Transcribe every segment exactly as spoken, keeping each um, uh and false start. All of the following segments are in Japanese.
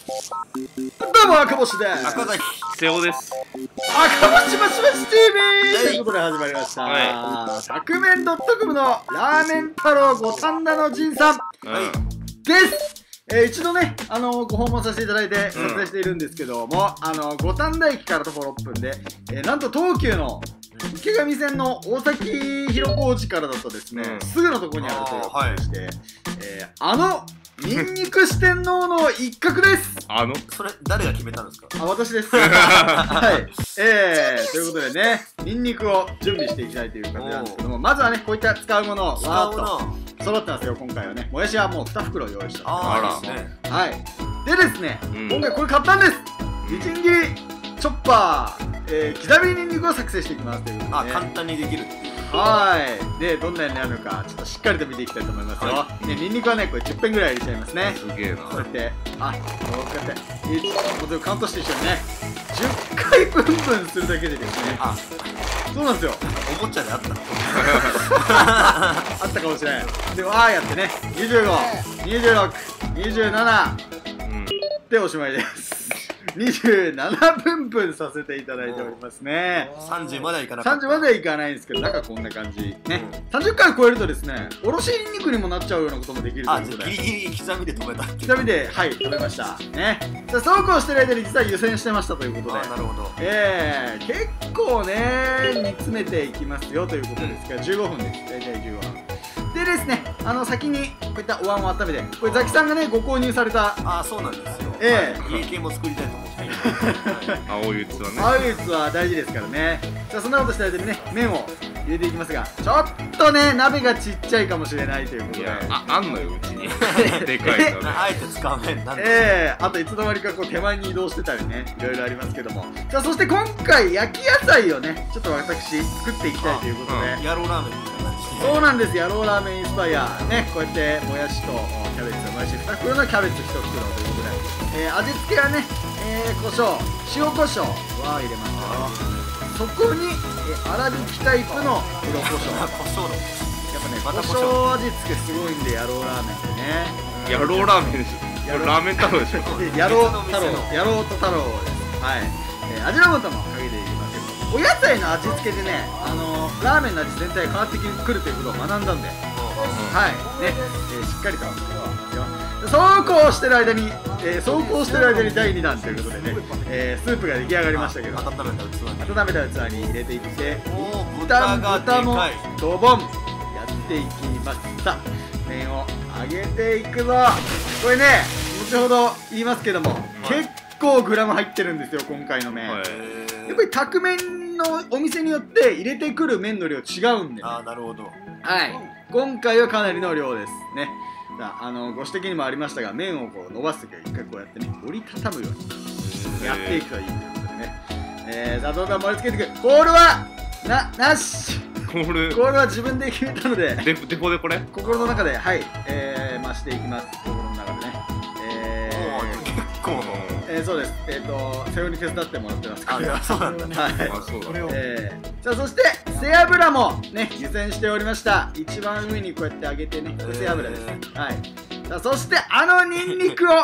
どうも赤星です。 赤崎瀬尾です。 赤星マシマシ ティーブイ ということで始まりました、 はい、 作麺 .com のラーメン太郎五反田の陣さん、はい、です。えー、一度ね、あのー、ご訪問させていただいて撮影しているんですけども、うん、あのー、五反田駅から徒歩ろっぷんで、えー、なんと東急の池上線の大崎広小路からだとですね、うん、すぐのところにあるということでして、はい、えー、あのニンニク四天王の一角です。 あのそれ誰が決めたんですか？ あ、私です。はい。えー、ということでね、ニンニクを準備していきたいという感じなんですけども、まずはね、こういった使うものをわーっと揃ってますよ、今回はね。もやしはもうに袋用意した。 あら、ね、 はい。でですね、うん、今回これ買ったんです。みじん切りチョッパー、えー、刻みニンニクを作成していきますということで、ね。 あ、簡単にできるっていう。 はい。で、どんなようになるのか、ちょっとしっかりと見ていきたいと思いますよ。はい、で、ニンニクはね、これじゅっぺんぐらい入れちゃいますね。 すげえな。 こうやって、あ、こうやって、いち、もうカウントして一緒にね、じゅっかいブンブンするだけでですね。あ、そうなんですよ。 おもちゃであったあったかもしれない。で、わーやってね、にじゅうご、にじゅうろく、にじゅうなな、うん、でおしまいです。にじゅうななぷんぷんさせていただいておりますね。 さんじゅうまではいかなかった。 さんじゅうまではいかないんですけど、中こんな感じね、うん、さんじゅっかい超えるとですね、おろしニンニクにもなっちゃうようなこともできるということで、 あ、ギリギリ刻みで止めた。 刻みで、はい、止めましたね。さあ、そうこうしてる間に実は湯煎してましたということで、 あ、なるほど。 えー、結構ね煮詰めていきますよということですが、じゅうごふんです。大体じゅうごふんでですね、あの先にこういったお椀を温めて、これザキさんがねご購入された、 あ、そうなんですよ。 ええ、 家系も作りたいと思って。 青い器ね。 青い器は大事ですからね。さあ、そんなことした間にね、麺を入れていきますが、ちょっとね鍋がちっちゃいかもしれないということで、 あ、あんのようちにでかいのね。 あえて使う麺なんで、 ええ、あといつの間にかこう手前に移動してたりね、いろいろありますけども、さあ、そして今回焼き野菜をねちょっと私作っていきたいということで、 野郎ラーメンみたいな感じで、 そうなんです。野郎ラーメンインスパイアね、こうやってもやしとキャベツ、もやしに袋のキャベツいち袋ということで、えー、味付けはね、えー、胡椒、塩胡椒は入れますよ。そこに、えー、粗挽きタイプの黒胡椒。 胡椒のやっぱね、胡椒味付けすごいんで、野郎ラーメンってね。 野郎ラーメンでしょ。ラーメン太郎でしょ。 野郎太郎、野郎と太郎です。はい。えー、味の素もかけていきますけど、お野菜の味付けでね、あのー、ラーメンの味全体変わってくるということを学んだんで、はいね、えー、しっかりとそうこうしてる間に、えー、そうこうしてる間にだいにだんということでね、えー、スープが出来上がりましたけど、温めた器に温めた器に入れていって、一旦豚もドボンやっていきます。さあ、麺を揚げていくぞ。これね、後ほど言いますけども、結構グラム入ってるんですよ、今回の麺。やっぱり宅麺のお店によって入れてくる麺の量違うんで、ね、 ああ、なるほど。 はい、今回はかなりの量ですね。あのご指摘にもありましたが、麺をこう伸ばすときは一回こうやってね、折りたたむようにやっていくといいということでね、えー、さあ、どんどん盛り付けていく。コールはな、なし。 コールコールは自分で決めたので、 デデポでこれ心の中で、はい、えー、増していきます。心の中でね、えー、結構の、 えー、そうです。えっ、ー、と背負いに手伝ってもらってますから。 あ、そうなんだね。 はい。 あ、そうだね。 えー、さあ、そして背脂もね湯煎しておりました。一番上にこうやって揚げてね、背脂です。はい。さあ、そしてあのニンニクを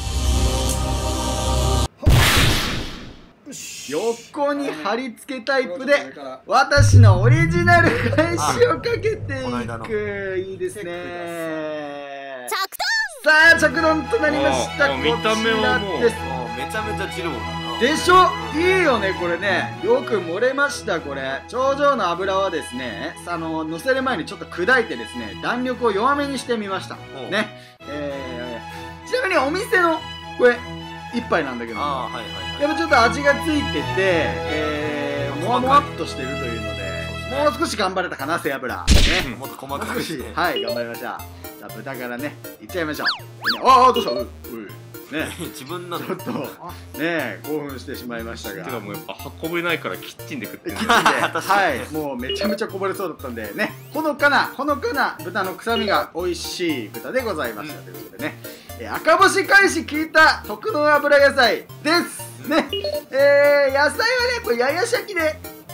横に貼り付けタイプで私のオリジナル返しをかけていく。いいですね。さあ、着丼となりました。こちらです。 見た目はもうめちゃめちゃジローだな。 でしょ。いいよねこれね。よく盛れました。これ頂上の油はですね、あの乗せる前にちょっと砕いてですね、弾力を弱めにしてみましたね。えー、ちなみにお店のこれ一杯なんだけど、 あ、はいはいはい、 やっぱちょっと味がついてて、えー、もわもわっとしてるというので、もう少し頑張れたかな、背脂ね。 もっと細かくして、 はい、頑張りました。じゃあ豚からねいっちゃいましょう。ああ、どうした。ううね、 自分なのちょっとね興奮してしまいましたが、 てかもうやっぱ運べないからキッチンで食ってる。 キッチンではい、もうめちゃめちゃこぼれそうだったんでね、ほのかなほのかな豚の臭みが美味しい豚でございました、うん、ということでね、えー、赤星返し効いた特濃油野菜ですね。えー、野菜はねこれややしゃきで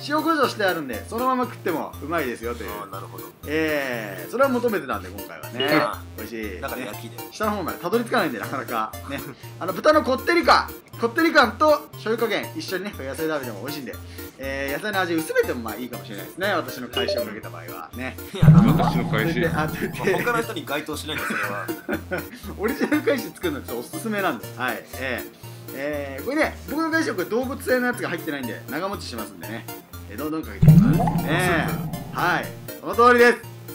塩コショウしてあるんでそのまま食ってもうまいですよという。 ああなるほど。 えー、それを求めてたんで今回はねあ美味しい、 だからね、 焼きで。 下の方までたどり着かないんでなかなかねあの豚のこってり感こってり感と醤油加減一緒にね野菜食べても美味しいんで、えー、野菜の味薄めてもまあいいかもしれないですね、私の返しをかけた場合はね。 いや、まあ私の返しであでで他の人に該当しないんですそれは。 オリジナル返し作るのちょっとおすすめなんで、はい、えーえー、これね僕の返しはこれ動物性のやつが入ってないんで長持ちしますんでね、えー、どんどんかけていきますね。はいその通りです。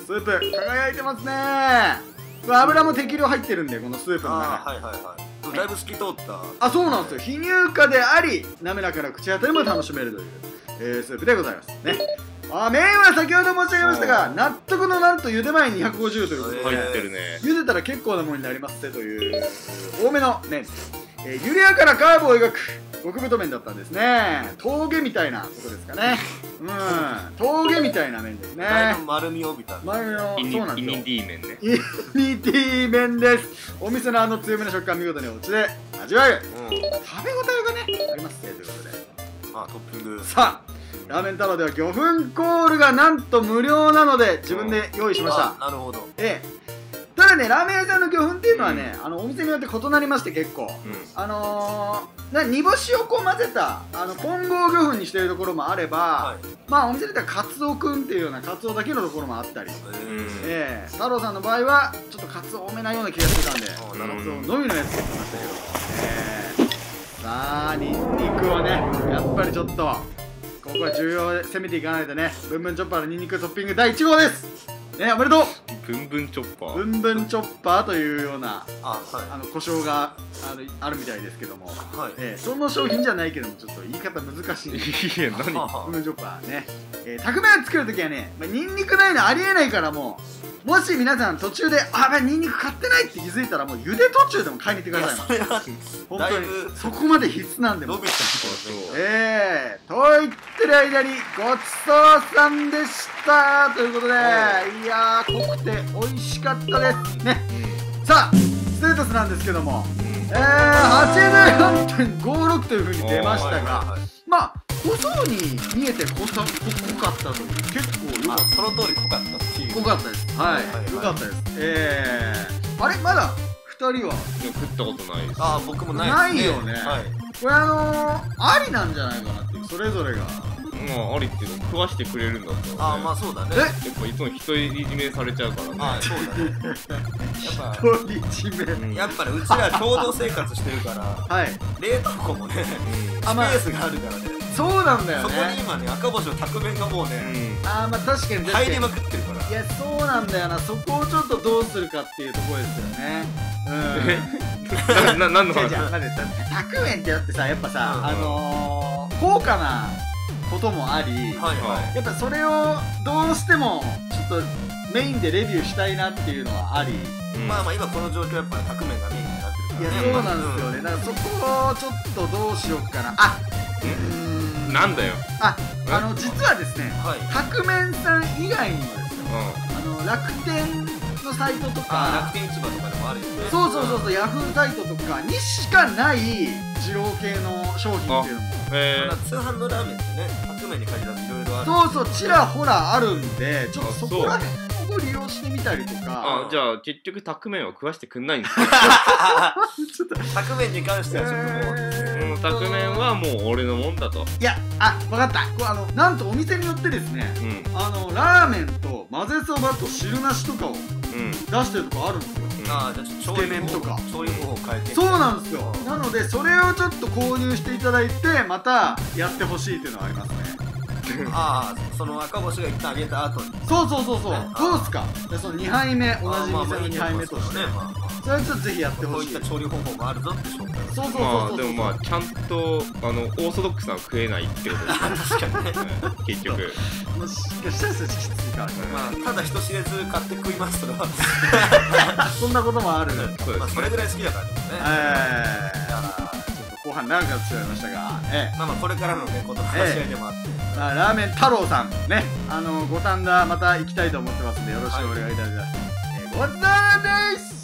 スープ輝いてますね。これ油も適量入ってるんでこのスープの中に。 ああはいはいはい。だいぶ透き通った。 あ、そうなんですよ。非乳化であり滑らかな口当たりも楽しめるという、えー、スープでございますね。あ、麺は先ほど申し上げましたが納得のなんと茹で前にひゃくごじゅうということで、 入ってるね。 茹でたら結構なものになりますねという多めの麺、えー、緩やかなカーブを描く極太麺だったんですね。峠みたいなことですかね。うん峠みたいな麺ですね。 だいぶ丸みを帯びた。 前のイニそうなんですよ。 イニディー麺ね。 イニティ麺です。お店のあの強めの食感見事にお家で味わえる、 うん。 食べ応えがねありますねということで、 あトッピング。 さあラーメン太郎では魚粉コールがなんと無料なので自分で用意しましたあ。なるほど。 ええただねラーメン屋さんの魚粉っていうのはね、あのお店によって異なりまして結構、 うあのー、な煮干しをこう混ぜたあの混合魚粉にしているところもあれば、 はい。 まあお店で言ったらカツオくんっていうようなカツオだけのところもあったり、 ん。 ええ太郎さんの場合はちょっとカツオ多めなような気がしてたんであカなるほどツオのみのやつを買いましたけど、ええさあニンニクをねやっぱりちょっとここは重要で攻めていかないとね。ブンブンチョッパーのニンニクトッピングだいいち号ですね。おめでとう。 ブンブンチョッパブー。 ンブンチョッパーというようなああはの故障があのあるみたいですけども、 い。はい。 えー、その商品じゃないけどもちょっと言い方難しいいや、何ブンブンチョッパーね、えー、宅麺作るときはね、まあ、ニンニクないのありえないからもうもし皆さん途中であやばいニンニク買ってないって気づいたらもう茹で途中でも買いに行ってくださいそれは本当にだいぶそこまで必須なんでもう伸びた。 えー、と言ってる間にごちそうさんでしたということで、いやー濃くて美味しかったですね。さあステータスなんですけども、えー、はちじゅうよんてんごろく というふうに出ましたが、 はいはいはい。 まあ濃そうに見えて濃さ濃かったという結構良かあっその通り濃かったっていう。 た濃かったですはい、 はいはい良かったですえー、あれまだふたりは食ったことないです。 あ僕もないですね。 ないよねはい。 これあのー、ありなんじゃないかなっていうそれぞれがまあ、ありっていうの食わしてくれるんだったら、ね。 あまあそうだね。 えやっぱいつも人いじめされちゃうからね。 あそうだね。やっぱ独り占めうんやっぱねうちら共同生活してるからはい冷凍庫もねスペあまあースがあるからね。 そうなんだよそこにね今ね赤星の宅麺がもううねん。 あーまあ確かに確かに入りまくってるから。 いやそうなんだよなそこをちょっとどうするかっていうところですよねうんな、な、なんの話じゃあじゃあ待ってひゃくえんってだってさやっぱさ、 うんあのー、高価なこともあり、 はいはい。 やっぱそれをどうしてもちょっとメインでレビューしたいなっていうのはあり、 うんまあまあ今この状況やっぱ宅麺がメインになっていやるからね。 そうなんですよねだからそこをちょっとどうしようかなあうーんなんだよ。 ああの実はですねはい。 宅麺さん以外にもですようあの楽天のサイトとかあ楽天市場とかでもあるよね。 そうそうそうそうヤフーサイトとかにしかない二郎系の商品っていうのもん。へまあ通販のラーメンってね宅麺に限らずいろいろある。 そうそうちらほらあるんでちょっとあそこら辺を利用してみたりとかあ、じゃあ結局タック麺は食わしてくんないんですよ。 ちょっと宅麺に関してはちょっともうもうタック麺はもう俺のもんだと。 いやあ分かったこれあのなんとお店によってですねうん。 あのラーメンと混ぜそばと汁なしとかをうん。 出してるとこあるんですよああじゃあちょっと調理つけ麺とか調理方法を変えてそうなんですよなのでそれをちょっと購入していただいてまたやってほしいっていうのはありますねああその赤星が一旦あげた後にそうそうそうそうねどうっすかでそのにはいめ同じああまあまあ店のにはいめとしてねまあまあそれはちょっとぜひやってこうほしいいった調理方法もあるぞって紹介そうそうそうまあそうでもまあちゃんとあのオーソドックスなの食えないってことです確かにねうん結局。 もしかしたらそれきついかもしれないまあただ人知れず買って食いますとかそんなこともあるまあそうですね。 それぐらい好きだからでもねえだからー、ちょっと後半長くなってしまいましたが、えまあまあこれからのねことの話し合いでもあってえまあ、ラーメン太郎さんねあの五反田また行きたいと思ってますんでよろしくお願いいたします、えーごちそうさまです